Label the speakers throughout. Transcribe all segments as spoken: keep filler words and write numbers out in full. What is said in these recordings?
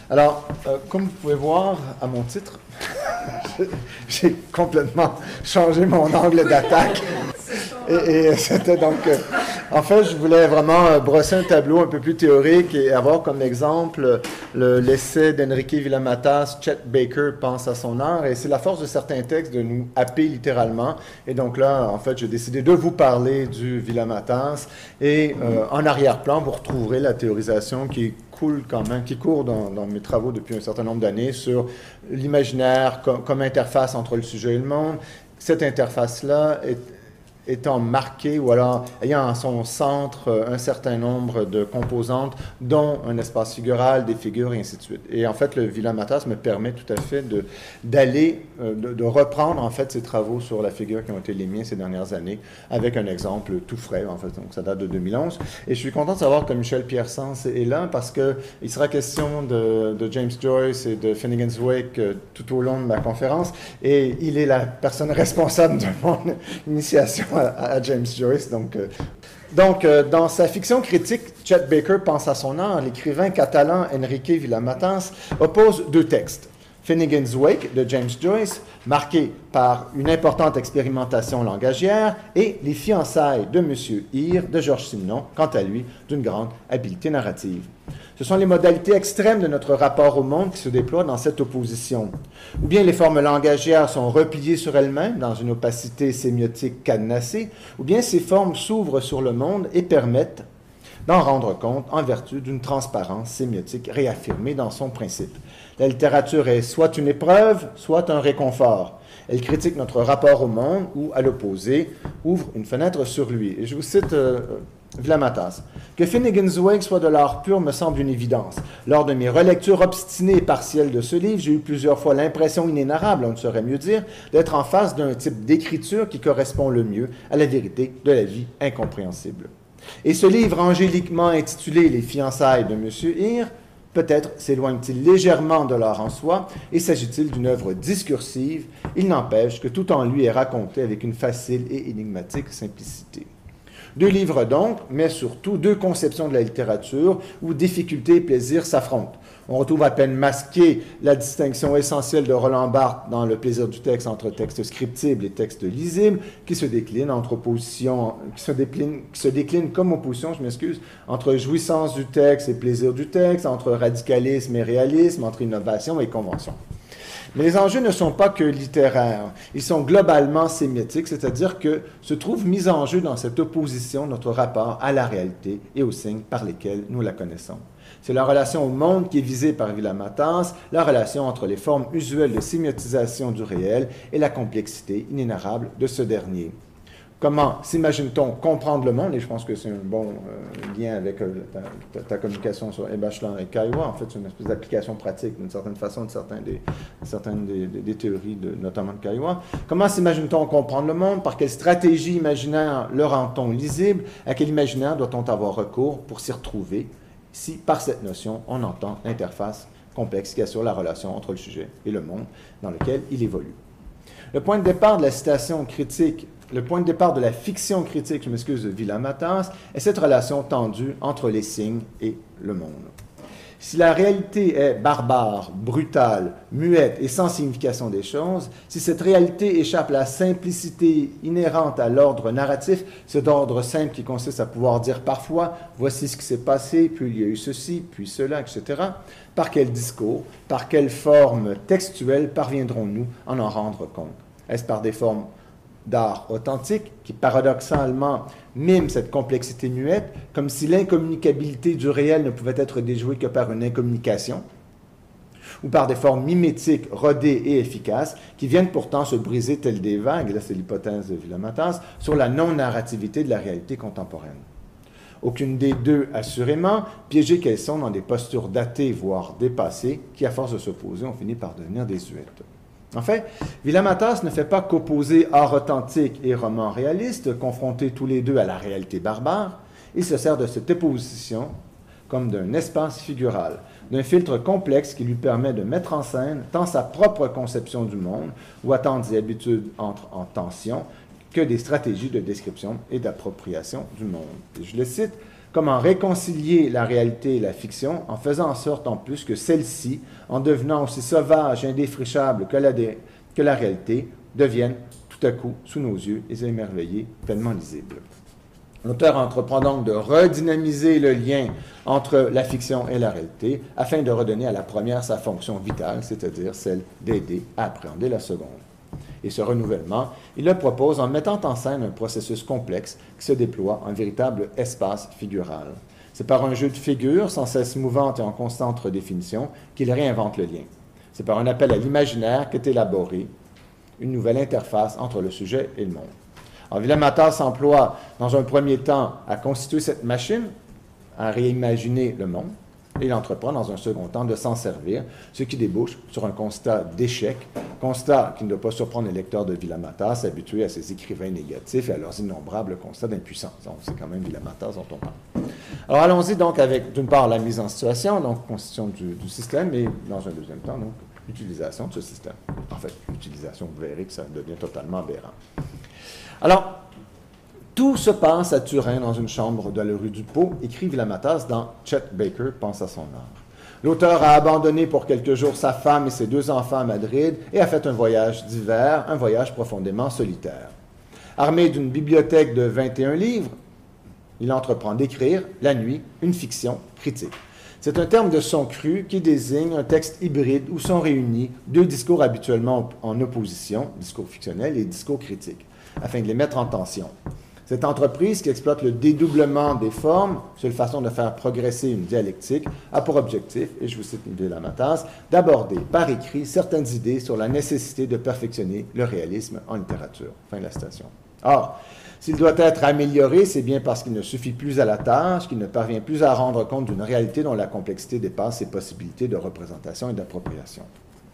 Speaker 1: Alors, euh, comme vous pouvez voir à mon titre, j'ai complètement changé mon angle d'attaque. Et, et c'était donc... Euh, en fait, je voulais vraiment euh, brosser un tableau un peu plus théorique et avoir comme exemple le, l'essai d'Enrique Villamatas, Chet Baker pense à son art. Et c'est la force de certains textes de nous happer littéralement. Et donc là, en fait, j'ai décidé de vous parler du Villamatas. Et euh, en arrière-plan, vous retrouverez la théorisation qui coule quand même, qui court dans, dans mes travaux depuis un certain nombre d'années sur l'imaginaire comme, comme interface entre le sujet et le monde. Cette interface-là est étant marqué ou alors ayant en son centre un certain nombre de composantes, dont un espace figural, des figures, et ainsi de suite. Et en fait, le Villamatas me permet tout à fait de, d'aller, de, de reprendre en fait ces travaux sur la figure qui ont été les miens ces dernières années, avec un exemple tout frais, en fait, donc ça date de deux mille onze. Et je suis content de savoir que Michel Piersens est là, parce qu'il sera question de, de James Joyce et de Finnegan's Wake euh, tout au long de ma conférence, et il est la personne responsable de mon initiation à, à James Joyce. Donc, euh, donc euh, dans sa fiction critique, Chet Baker pense à son art. L'écrivain catalan Enrique Villamatas oppose deux textes. Finnegan's Wake de James Joyce, marqué par une importante expérimentation langagière, et Les fiançailles de M. Hir de Georges Simenon, quant à lui, d'une grande habileté narrative. Ce sont les modalités extrêmes de notre rapport au monde qui se déploient dans cette opposition. Ou bien les formes langagières sont repliées sur elles-mêmes dans une opacité sémiotique cadenassée, ou bien ces formes s'ouvrent sur le monde et permettent d'en rendre compte en vertu d'une transparence sémiotique réaffirmée dans son principe. La littérature est soit une épreuve, soit un réconfort. Elle critique notre rapport au monde ou, à l'opposé, ouvre une fenêtre sur lui. Et je vous cite euh, Villamatas. Que Finnegan's Wake soit de l'art pur me semble une évidence. Lors de mes relectures obstinées et partielles de ce livre, j'ai eu plusieurs fois l'impression inénarrable, on ne saurait mieux dire, d'être en face d'un type d'écriture qui correspond le mieux à la vérité de la vie incompréhensible. Et ce livre angéliquement intitulé « Les fiançailles de M. Hir », peut-être s'éloigne-t-il légèrement de l'art en soi et s'agit-il d'une œuvre discursive, il n'empêche que tout en lui est raconté avec une facile et énigmatique simplicité. Deux livres donc, mais surtout deux conceptions de la littérature où difficulté et plaisir s'affrontent. On retrouve à peine masquée la distinction essentielle de Roland Barthes dans Le plaisir du texte entre texte scriptible et texte lisible, qui se décline entre opposition, qui se décline, qui se décline comme opposition, je m'excuse, entre jouissance du texte et plaisir du texte, entre radicalisme et réalisme, entre innovation et convention. Mais les enjeux ne sont pas que littéraires, ils sont globalement sémiotiques, c'est-à-dire que se trouve mis en jeu dans cette opposition notre rapport à la réalité et aux signes par lesquels nous la connaissons. C'est la relation au monde qui est visée par Villamatas, la relation entre les formes usuelles de sémiotisation du réel et la complexité inénarrable de ce dernier. Comment s'imagine-t-on comprendre le monde? Et je pense que c'est un bon euh, lien avec euh, ta, ta, ta communication sur Bachelard et Kaiwa. En fait, c'est une espèce d'application pratique, d'une certaine façon, de certains des, certaines des, des, des théories, de, notamment de Kaiwa. Comment s'imagine-t-on comprendre le monde? Par quelle stratégie imaginaire le rend-on lisible? À quel imaginaire doit-on avoir recours pour s'y retrouver? Si, par cette notion, on entend l'interface complexe qui assure la relation entre le sujet et le monde dans lequel il évolue. Le point de départ de la citation critique, le point de départ de la fiction critique, je m'excuse, de Villamatas, est cette relation tendue entre les signes et le monde. Si la réalité est barbare, brutale, muette et sans signification des choses, si cette réalité échappe à la simplicité inhérente à l'ordre narratif, cet ordre simple qui consiste à pouvoir dire parfois « voici ce qui s'est passé, puis il y a eu ceci, puis cela, et cetera » par quel discours, par quelle forme textuelle parviendrons-nous à en rendre compte? Est-ce par des formes d'art authentique qui, paradoxalement, mime cette complexité muette, comme si l'incommunicabilité du réel ne pouvait être déjouée que par une incommunication, ou par des formes mimétiques, rodées et efficaces, qui viennent pourtant se briser telles des vagues, et là c'est l'hypothèse de Villamatas, sur la non-narrativité de la réalité contemporaine. Aucune des deux, assurément, piégées qu'elles sont dans des postures datées, voire dépassées, qui, à force de s'opposer, ont fini par devenir désuètes. En fait, Villamatas ne fait pas qu'opposer art authentique et roman réaliste, confrontés tous les deux à la réalité barbare. Il se sert de cette opposition comme d'un espace figural, d'un filtre complexe qui lui permet de mettre en scène tant sa propre conception du monde, où attentes et habitudes entrent en tension, que des stratégies de description et d'appropriation du monde. Et je le cite, « Comment réconcilier la réalité et la fiction en faisant en sorte en plus que celle-ci, en devenant aussi sauvage et indéfrichable que la, dé, que la réalité, devienne tout à coup, sous nos yeux, et émerveillés, pleinement lisibles. » L'auteur entreprend donc de redynamiser le lien entre la fiction et la réalité afin de redonner à la première sa fonction vitale, c'est-à-dire celle d'aider à appréhender la seconde. Et ce renouvellement, il le propose en mettant en scène un processus complexe qui se déploie en véritable espace figural. C'est par un jeu de figures sans cesse mouvantes et en constante redéfinition qu'il réinvente le lien. C'est par un appel à l'imaginaire qu'est élaborée une nouvelle interface entre le sujet et le monde. Alors, Villain-Matas s'emploie dans un premier temps à constituer cette machine, à réimaginer le monde, et il entreprend dans un second temps de s'en servir, ce qui débouche sur un constat d'échec, constat qui ne doit pas surprendre les lecteurs de Villain-Matas habitués à ces écrivains négatifs et à leurs innombrables constats d'impuissance. Donc, c'est quand même Villain-Matas dont on parle. Alors, allons-y donc avec, d'une part, la mise en situation, donc constitution du, du système, et dans un deuxième temps, donc, l'utilisation de ce système. En fait, l'utilisation, vous verrez que ça devient totalement aberrant. Alors, tout se passe à Turin, dans une chambre de la rue du Pau, écrit Villain-Matas dans Chet Baker pense à son art. L'auteur a abandonné pour quelques jours sa femme et ses deux enfants à Madrid et a fait un voyage d'hiver, un voyage profondément solitaire. Armé d'une bibliothèque de vingt et un livres, il entreprend d'écrire, la nuit, une fiction critique. C'est un terme de son cru qui désigne un texte hybride où sont réunis deux discours habituellement en opposition, discours fictionnel et discours critique, afin de les mettre en tension. Cette entreprise qui exploite le dédoublement des formes, seule façon de faire progresser une dialectique, a pour objectif, et je vous cite Villain-Matas, d'aborder par écrit certaines idées sur la nécessité de perfectionner le réalisme en littérature. Fin de la citation. Or, s'il doit être amélioré, c'est bien parce qu'il ne suffit plus à la tâche, qu'il ne parvient plus à rendre compte d'une réalité dont la complexité dépasse ses possibilités de représentation et d'appropriation.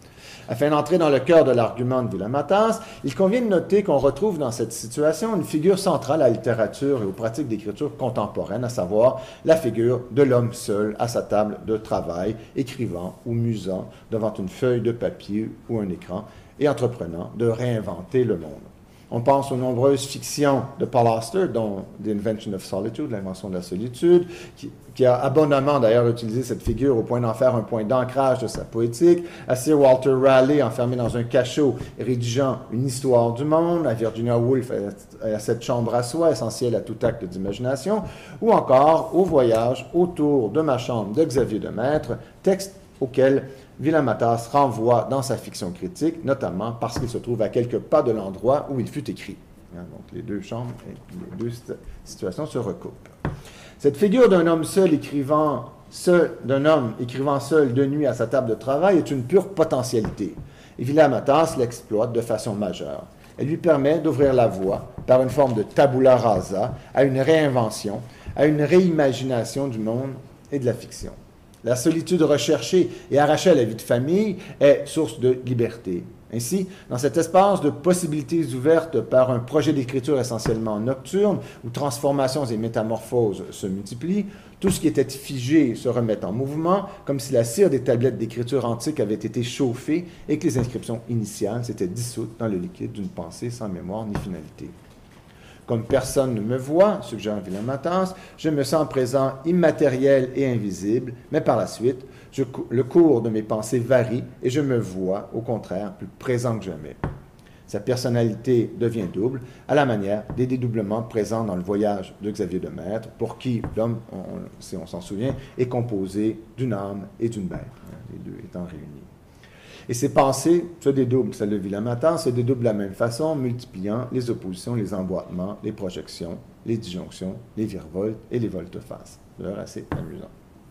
Speaker 1: Afin d'entrer dans le cœur de l'argument de Villain-Matas, il convient de noter qu'on retrouve dans cette situation une figure centrale à la littérature et aux pratiques d'écriture contemporaines, à savoir la figure de l'homme seul à sa table de travail, écrivant ou musant devant une feuille de papier ou un écran et entreprenant de réinventer le monde. On pense aux nombreuses fictions de Paul Auster, dont The Invention of Solitude, l'invention de la solitude, qui, qui a abondamment d'ailleurs utilisé cette figure au point d'en faire un point d'ancrage de sa poétique, à Sir Walter Raleigh enfermé dans un cachot rédigeant une histoire du monde, à Virginia Woolf à cette chambre à soi, essentielle à tout acte d'imagination, ou encore au voyage autour de ma chambre de Xavier Demaître, texte auquel Villain-Matas renvoie dans sa fiction critique, notamment parce qu'il se trouve à quelques pas de l'endroit où il fut écrit. Donc les deux chambres et les deux situations se recoupent. Cette figure d'un homme seul écrivant seul, d'un homme écrivant seul de nuit à sa table de travail est une pure potentialité. Et Villain-Matas l'exploite de façon majeure. Elle lui permet d'ouvrir la voie, par une forme de tabula rasa, à une réinvention, à une réimagination du monde et de la fiction. La solitude recherchée et arrachée à la vie de famille est source de liberté. Ainsi, dans cet espace de possibilités ouvertes par un projet d'écriture essentiellement nocturne, où transformations et métamorphoses se multiplient, tout ce qui était figé se remet en mouvement, comme si la cire des tablettes d'écriture antique avait été chauffée et que les inscriptions initiales s'étaient dissoutes dans le liquide d'une pensée sans mémoire ni finalité. Comme personne ne me voit, suggère Villain-Matas, je me sens présent immatériel et invisible, mais par la suite, je, le cours de mes pensées varie et je me vois, au contraire, plus présent que jamais. Sa personnalité devient double, à la manière des dédoublements présents dans le voyage de Xavier Demaître, pour qui l'homme, si on s'en souvient, est composé d'une âme et d'une bête, les deux étant réunis. Et ces pensées se dédoublent, celle de Villain-Matas se dédoublent de la même façon, multipliant les oppositions, les emboîtements, les projections, les disjonctions, les virevoltes et les volte-face. D'ailleurs, assez amusant.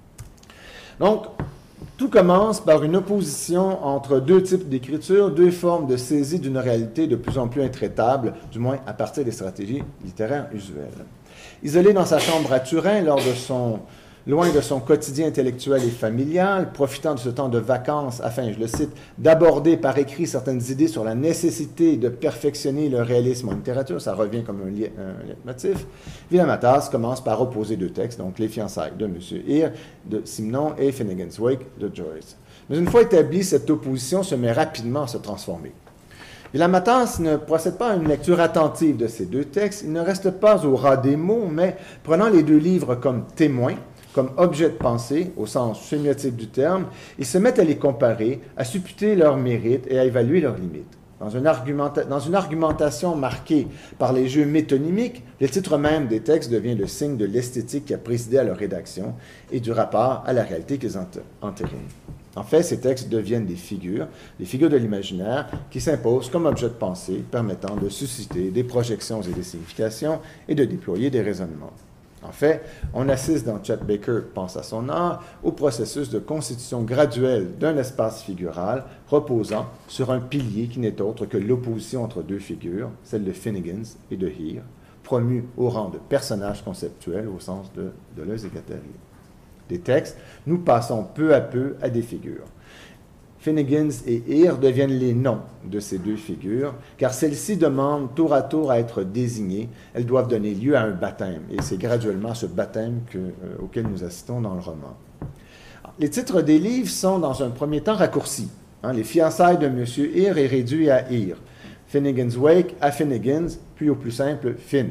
Speaker 1: Donc, tout commence par une opposition entre deux types d'écriture, deux formes de saisie d'une réalité de plus en plus intraitable, du moins à partir des stratégies littéraires usuelles. Isolé dans sa chambre à Turin, lors de son... loin de son quotidien intellectuel et familial, profitant de ce temps de vacances afin, je le cite, d'aborder par écrit certaines idées sur la nécessité de perfectionner le réalisme en littérature, ça revient comme un, li un leitmotiv, Villain-Matas commence par opposer deux textes, donc Les fiançailles de M. Hir, de Simenon et Finnegan's Wake de Joyce. Mais une fois établie, cette opposition se met rapidement à se transformer. Villamatas ne procède pas à une lecture attentive de ces deux textes. Il ne reste pas au ras des mots, mais prenant les deux livres comme témoins, comme objet de pensée, au sens sémiotique du terme, il se met à les comparer, à supputer leurs mérites et à évaluer leurs limites. Dans une, argumenta dans une argumentation marquée par les jeux métonymiques, le titre même des textes devient le signe de l'esthétique qui a présidé à leur rédaction et du rapport à la réalité qu'ils entérinent. En fait, ces textes deviennent des figures, des figures de l'imaginaire qui s'imposent comme objet de pensée, permettant de susciter des projections et des significations et de déployer des raisonnements. En fait, on assiste dans Chet Baker pense à son art au processus de constitution graduelle d'un espace figural reposant sur un pilier qui n'est autre que l'opposition entre deux figures, celle de Finnegans et de Heer, promus au rang de personnages conceptuels au sens de Deleuze et Guattari. Des textes, nous passons peu à peu à des figures. Finnegans et Heer deviennent les noms de ces deux figures, car celles-ci demandent tour à tour à être désignées. Elles doivent donner lieu à un baptême, et c'est graduellement ce baptême que, euh, auquel nous assistons dans le roman. Les titres des livres sont, dans un premier temps, raccourcis. Hein, les fiançailles de M. Heer est réduit à Heer. Finnegan's Wake à Finnegans, puis au plus simple, Finn.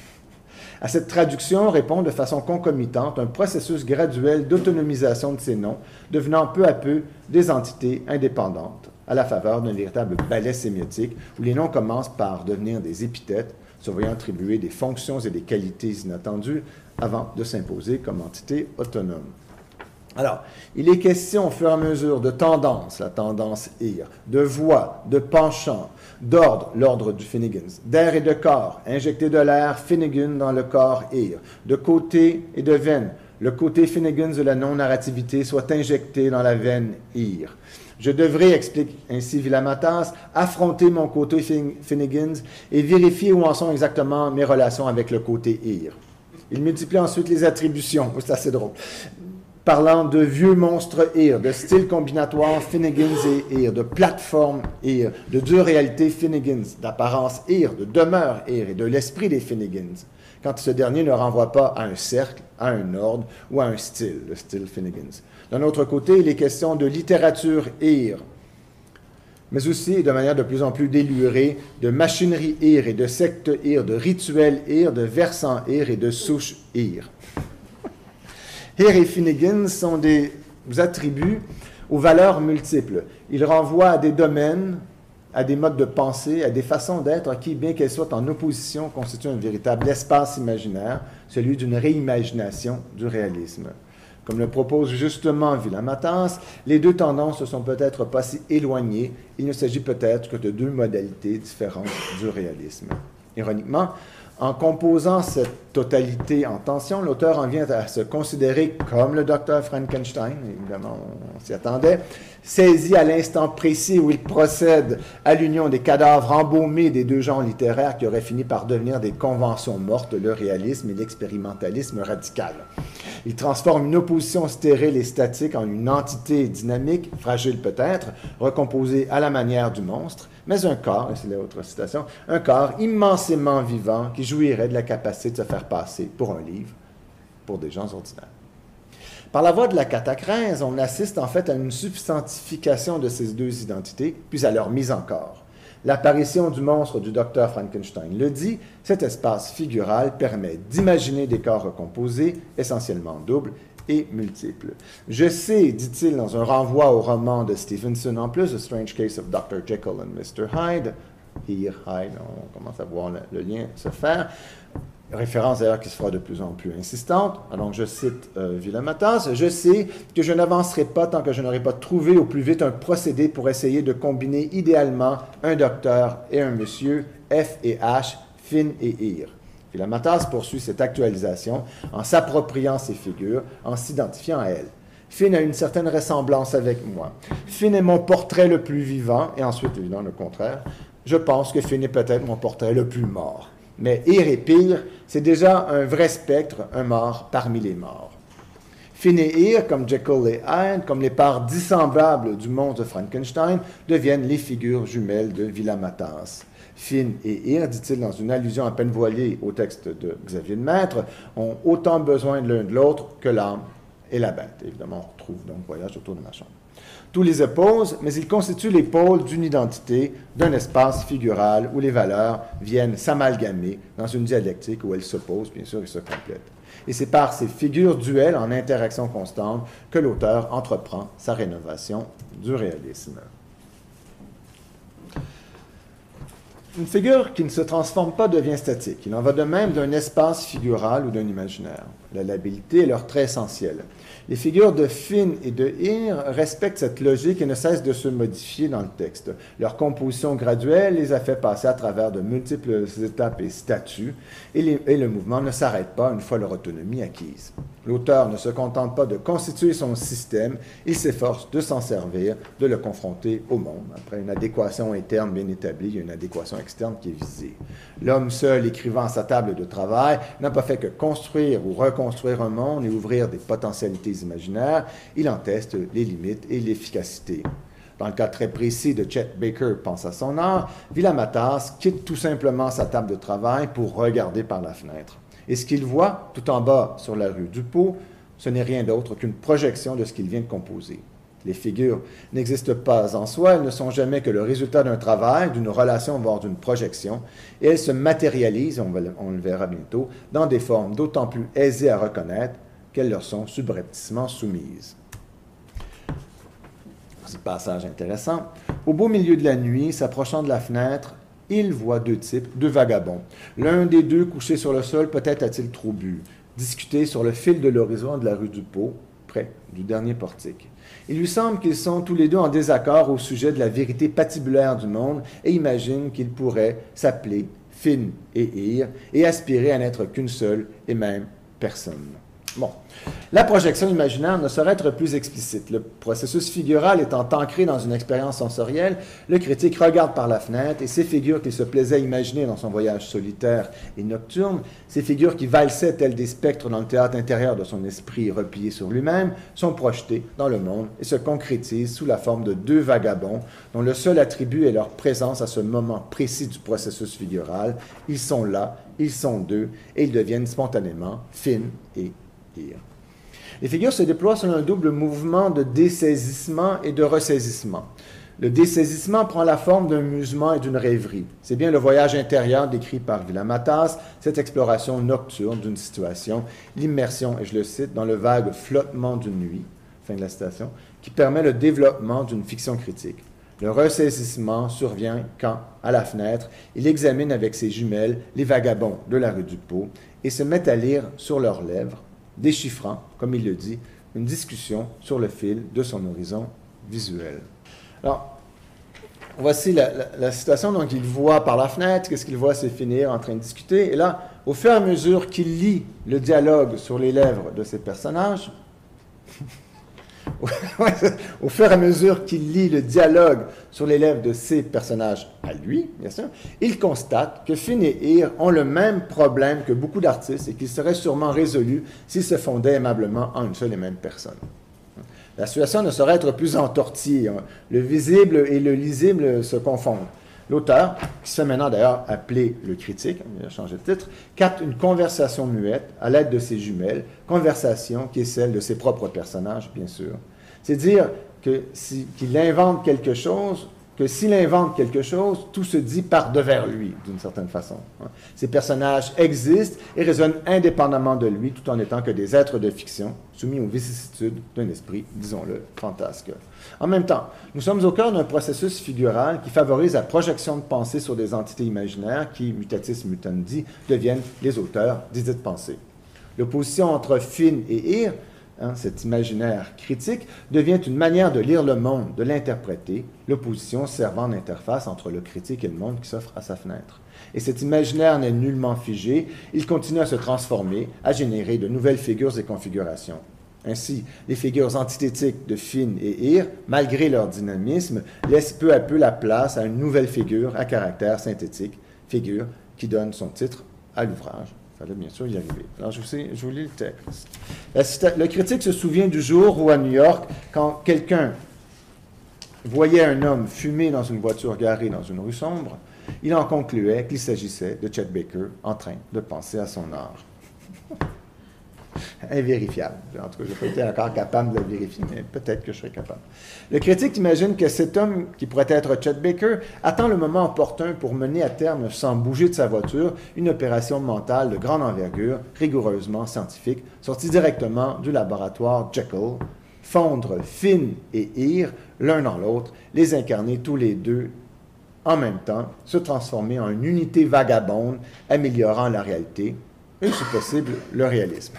Speaker 1: À cette traduction répond de façon concomitante un processus graduel d'autonomisation de ces noms, devenant peu à peu des entités indépendantes, à la faveur d'un véritable ballet sémiotique où les noms commencent par devenir des épithètes, se voyant attribuer des fonctions et des qualités inattendues avant de s'imposer comme entité autonome. Alors, il est question au fur et à mesure de tendance, la tendance Heer, de voix, de penchant, d'ordre, l'ordre du Finnegans, d'air et de corps, injecter de l'air Finnegan dans le corps Heer, de côté et de veine, le côté Finnegans de la non-narrativité soit injecté dans la veine Heer. Je devrais, explique ainsi Villamatas, affronter mon côté Finnegans et vérifier où en sont exactement mes relations avec le côté Heer. Il multiplie ensuite les attributions, c'est assez drôle. Parlant de vieux monstres Heer, de style combinatoire Finnegans et Heer, de plateforme Heer, de dure réalité Finnegans, d'apparence Heer, de demeure Heer et de l'esprit des Finnegans, quand ce dernier ne renvoie pas à un cercle, à un ordre ou à un style, le style Finnegans. D'un autre côté, il est question de littérature Heer, mais aussi, de manière de plus en plus délurée, de machinerie Heer et de secte Heer, de rituel Heer, de versant Heer et de souche Heer. Heer et Finnegans sont des attributs aux valeurs multiples. Ils renvoient à des domaines, à des modes de pensée, à des façons d'être qui, bien qu'elles soient en opposition, constituent un véritable espace imaginaire, celui d'une réimagination du réalisme. Comme le propose justement Villamatas, les deux tendances ne sont peut-être pas si éloignées, il ne s'agit peut-être que de deux modalités différentes du réalisme. Ironiquement, en composant cette totalité en tension, l'auteur en vient à se considérer comme le docteur Frankenstein, évidemment on s'y attendait, saisi à l'instant précis où il procède à l'union des cadavres embaumés des deux genres littéraires qui auraient fini par devenir des conventions mortes, le réalisme et l'expérimentalisme radical. Il transforme une opposition stérile et statique en une entité dynamique, fragile peut-être, recomposée à la manière du monstre, mais un corps, et c'est l'autre citation, un corps immensément vivant qui jouirait de la capacité de se faire passer pour un livre, pour des gens ordinaires. Par la voie de la catachrèse, on assiste en fait à une substantification de ces deux identités, puis à leur mise en corps. L'apparition du monstre du docteur Frankenstein le dit, cet espace figural permet d'imaginer des corps recomposés, essentiellement doubles, et multiples. Je sais, dit-il dans un renvoi au roman de Stevenson, en plus, The Strange Case of docteur Jekyll and mister Hyde, Heer, Hyde, on commence à voir le, le lien se faire, référence d'ailleurs qui se fera de plus en plus insistante. Donc je cite euh, Villamatas, « Je sais que je n'avancerai pas tant que je n'aurai pas trouvé au plus vite un procédé pour essayer de combiner idéalement un docteur et un monsieur, F et H, Finn et Heer. » Villamatas poursuit cette actualisation en s'appropriant ces figures, en s'identifiant à elles. Finn a une certaine ressemblance avec moi. Finn est mon portrait le plus vivant, et ensuite, évidemment, le contraire. Je pense que Finn est peut-être mon portrait le plus mort. Mais Heer et pire, c'est déjà un vrai spectre, un mort parmi les morts. Finn et Heer, comme Jekyll et Hyde, comme les parts dissemblables du monstre de Frankenstein, deviennent les figures jumelles de Villamatas. Finn et Heer, dit-il dans une allusion à peine voilée au texte de Xavier de Maistre, ont autant besoin de l'un de l'autre que l'âme et la bête. Évidemment, on retrouve donc Voyage autour de ma chambre. Tous les opposent, mais ils constituent les pôles d'une identité, d'un espace figural où les valeurs viennent s'amalgamer dans une dialectique où elles s'opposent, bien sûr, et se complètent. Et c'est par ces figures duelles en interaction constante que l'auteur entreprend sa rénovation du réalisme. Une figure qui ne se transforme pas devient statique. Il en va de même d'un espace figural ou d'un imaginaire. La labilité est leur trait essentiel. Les figures de Finn et de Ir respectent cette logique et ne cessent de se modifier dans le texte. Leur composition graduelle les a fait passer à travers de multiples étapes et statuts, et, les, et le mouvement ne s'arrête pas une fois leur autonomie acquise. L'auteur ne se contente pas de constituer son système, il s'efforce de s'en servir, de le confronter au monde. Après une adéquation interne bien établie, il y a une adéquation externe qui est visée. L'homme seul, écrivant à sa table de travail, n'a pas fait que construire ou reconstruire un monde et ouvrir des potentialités imaginaires, il en teste les limites et l'efficacité. Dans le cas très précis de Chet Baker pense à son art, Villamatas quitte tout simplement sa table de travail pour regarder par la fenêtre. Et ce qu'il voit, tout en bas sur la rue du Pau, ce n'est rien d'autre qu'une projection de ce qu'il vient de composer. Les figures n'existent pas en soi, elles ne sont jamais que le résultat d'un travail, d'une relation, voire d'une projection, et elles se matérialisent, on, va, on le verra bientôt, dans des formes d'autant plus aisées à reconnaître qu'elles leur sont subrepticement soumises. C'est un passage intéressant. Au beau milieu de la nuit, s'approchant de la fenêtre, il voit deux types, deux vagabonds. L'un des deux, couché sur le sol, peut-être a-t-il trop bu, discuter sur le fil de l'horizon de la rue du Pau, près du dernier portique. Il lui semble qu'ils sont tous les deux en désaccord au sujet de la vérité patibulaire du monde et imagine qu'ils pourraient s'appeler Finn et Ir et aspirer à n'être qu'une seule et même personne. Bon, la projection imaginaire ne saurait être plus explicite. Le processus figural étant ancré dans une expérience sensorielle, le critique regarde par la fenêtre et ces figures qu'il se plaisait à imaginer dans son voyage solitaire et nocturne, ces figures qui valsaient telles des spectres dans le théâtre intérieur de son esprit replié sur lui-même, sont projetées dans le monde et se concrétisent sous la forme de deux vagabonds dont le seul attribut est leur présence à ce moment précis du processus figural. Ils sont là, ils sont deux et ils deviennent spontanément Finn et Ir. Les figures se déploient selon un double mouvement de dessaisissement et de ressaisissement. Le dessaisissement prend la forme d'un musement et d'une rêverie. C'est bien le voyage intérieur décrit par Villamatas, cette exploration nocturne d'une situation, l'immersion, et je le cite, dans le vague flottement d'une nuit, fin de la citation, qui permet le développement d'une fiction critique. Le ressaisissement survient quand, à la fenêtre, il examine avec ses jumelles les vagabonds de la rue du Pau et se met à lire sur leurs lèvres, déchiffrant, comme il le dit, une discussion sur le fil de son horizon visuel. Alors, voici la, la, la situation. Donc, il voit par la fenêtre, qu'est-ce qu'il voit, c'est finir en train de discuter. Et là, au fur et à mesure qu'il lit le dialogue sur les lèvres de ces personnages, au fur et à mesure qu'il lit le dialogue sur les lèvres de ces personnages à lui, bien sûr, il constate que Finn et Ir ont le même problème que beaucoup d'artistes et qu'il serait sûrement résolu s'ils se fondaient aimablement en une seule et même personne. La situation ne saurait être plus entortillée. Le visible et le lisible se confondent. L'auteur, qui se fait maintenant d'ailleurs appeler le critique, il a changé de titre, capte une conversation muette à l'aide de ses jumelles, conversation qui est celle de ses propres personnages, bien sûr. C'est dire que si, qu'il invente quelque chose, que s'il invente quelque chose, tout se dit par devers lui, d'une certaine façon. Ces personnages existent et résonnent indépendamment de lui, tout en étant que des êtres de fiction, soumis aux vicissitudes d'un esprit, disons-le, fantasque. En même temps, nous sommes au cœur d'un processus figural qui favorise la projection de pensée sur des entités imaginaires qui, mutatis mutandi, deviennent les auteurs des dites pensées. L'opposition entre Finn et Ir, hein, cet imaginaire critique, devient une manière de lire le monde, de l'interpréter, l'opposition servant d'interface entre le critique et le monde qui s'offre à sa fenêtre. Et cet imaginaire n'est nullement figé, il continue à se transformer, à générer de nouvelles figures et configurations. Ainsi, les figures antithétiques de Finn et Ir, malgré leur dynamisme, laissent peu à peu la place à une nouvelle figure à caractère synthétique, figure qui donne son titre à l'ouvrage. Il fallait bien sûr y arriver. Alors, je vous, sais, je vous lis le texte. La, le critique se souvient du jour où, à New York, quand quelqu'un voyait un homme fumer dans une voiture garée dans une rue sombre, il en concluait qu'il s'agissait de Chet Baker en train de penser à son art. invérifiable. En tout cas, je n'ai pas été encore capable de le vérifier, mais peut-être que je serai capable. Le critique imagine que cet homme, qui pourrait être Chet Baker, attend le moment opportun pour mener à terme, sans bouger de sa voiture, une opération mentale de grande envergure, rigoureusement scientifique, sortie directement du laboratoire Jekyll, fondre Finn et Ir l'un dans l'autre, les incarner tous les deux en même temps, se transformer en une unité vagabonde, améliorant la réalité et, si possible, le réalisme.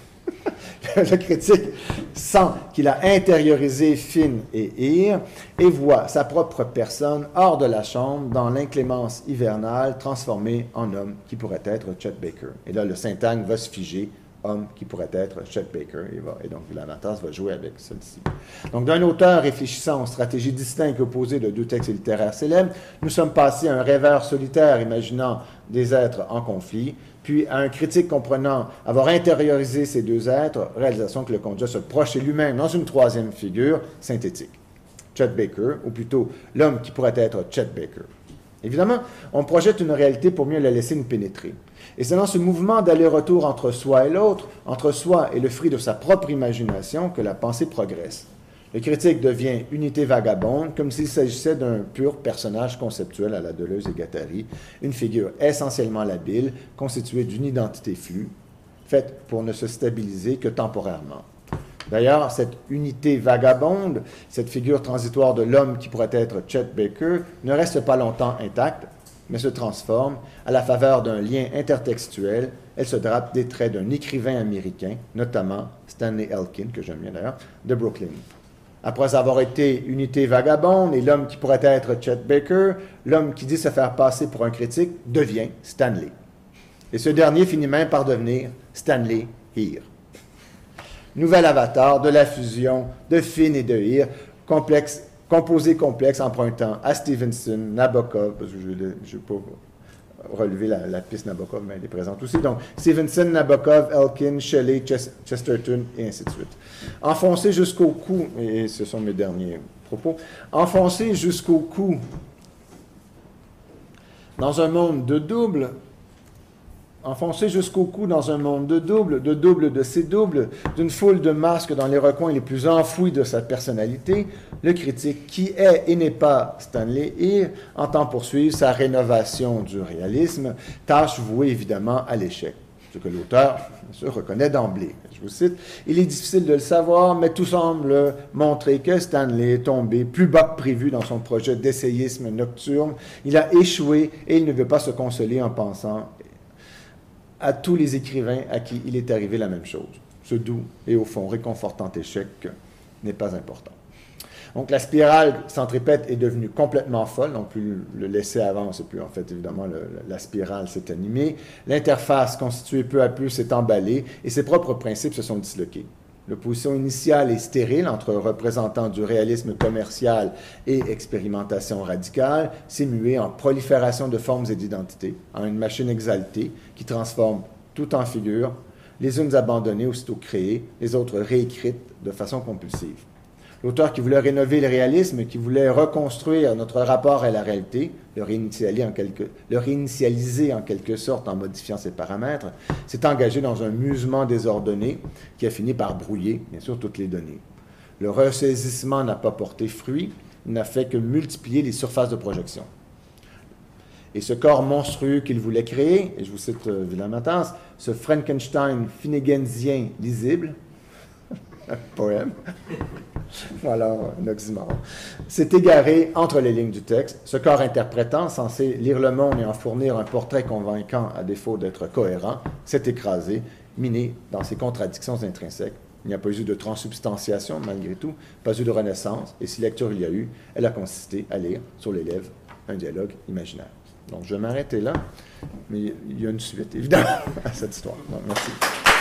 Speaker 1: Le critique sent qu'il a intériorisé Finn et Ir et voit sa propre personne hors de la chambre dans l'inclémence hivernale transformée en homme qui pourrait être Chet Baker. Et là, le syntagme va se figer, homme qui pourrait être Chet Baker. Et, va, et donc, Vilamatas va jouer avec celle-ci. Donc, d'un auteur réfléchissant aux stratégies distinctes et opposées de deux textes littéraires célèbres, nous sommes passés à un rêveur solitaire imaginant des êtres en conflit, puis à un critique comprenant avoir intériorisé ces deux êtres, réalisation que le conduit à se projeter lui-même dans une troisième figure synthétique. Chet Baker, ou plutôt l'homme qui pourrait être Chet Baker. Évidemment, on projette une réalité pour mieux la laisser nous pénétrer. Et c'est dans ce mouvement d'aller-retour entre soi et l'autre, entre soi et le fruit de sa propre imagination, que la pensée progresse. Le critique devient unité vagabonde, comme s'il s'agissait d'un pur personnage conceptuel à la Deleuze et Guattari, une figure essentiellement labile, constituée d'une identité flue, faite pour ne se stabiliser que temporairement. D'ailleurs, cette unité vagabonde, cette figure transitoire de l'homme qui pourrait être Chet Baker, ne reste pas longtemps intacte, mais se transforme à la faveur d'un lien intertextuel. Elle se drape des traits d'un écrivain américain, notamment Stanley Elkin, que j'aime bien d'ailleurs, de Brooklyn. Après avoir été unité vagabonde et l'homme qui pourrait être Chet Baker, l'homme qui dit se faire passer pour un critique devient Stanley. Et ce dernier finit même par devenir Stanley Ir. Nouvel avatar de la fusion de Finn et de Ir, complexe, composé complexe empruntant à Stevenson, Nabokov, parce que je ne vais pas relever la, la piste Nabokov, mais elle est présente aussi. Donc, Stevenson, Nabokov, Elkin, Shelley, Ches Chesterton, et ainsi de suite. Enfoncé jusqu'au cou, et ce sont mes derniers propos, enfoncé jusqu'au cou dans un monde de double, enfoncé jusqu'au cou dans un monde de double, de double de ses doubles, d'une foule de masques dans les recoins les plus enfouis de sa personnalité, le critique, qui est et n'est pas Stanley Ir, entend poursuivre sa rénovation du réalisme, tâche vouée évidemment à l'échec. Ce que l'auteur, bien sûr, reconnaît d'emblée. Je vous cite, « Il est difficile de le savoir, mais tout semble montrer que Stanley est tombé plus bas que prévu dans son projet d'essayisme nocturne. Il a échoué et il ne veut pas se consoler en pensant à tous les écrivains à qui il est arrivé la même chose. Ce doux et au fond réconfortant échec n'est pas important. » Donc la spirale centripète est devenue complètement folle, donc plus le laisser avance, et plus en fait évidemment le, la spirale s'est animée. L'interface constituée peu à peu s'est emballée et ses propres principes se sont disloqués. L'opposition initiale est stérile entre représentants du réalisme commercial et expérimentation radicale s'est muée en prolifération de formes et d'identités, en une machine exaltée qui transforme tout en figure, les unes abandonnées aussitôt créées, les autres réécrites de façon compulsive. L'auteur qui voulait rénover le réalisme, qui voulait reconstruire notre rapport à la réalité, le réinitialiser en quelque, le réinitialiser en quelque sorte en modifiant ses paramètres, s'est engagé dans un musement désordonné qui a fini par brouiller, bien sûr, toutes les données. Le ressaisissement n'a pas porté fruit, il n'a fait que multiplier les surfaces de projection. Et ce corps monstrueux qu'il voulait créer, et je vous cite euh, Vilamatas, ce Frankenstein finnegansien lisible, poème, voilà, un oxymore, s'est égaré entre les lignes du texte. Ce corps interprétant, censé lire le monde et en fournir un portrait convaincant à défaut d'être cohérent, s'est écrasé, miné dans ses contradictions intrinsèques. Il n'y a pas eu de transsubstantiation, malgré tout, pas eu de renaissance, et si lecture il y a eu, elle a consisté à lire sur les lèvres un dialogue imaginaire. Donc, je vais m'arrêter là, mais il y a une suite, évidemment, à cette histoire. Donc, merci.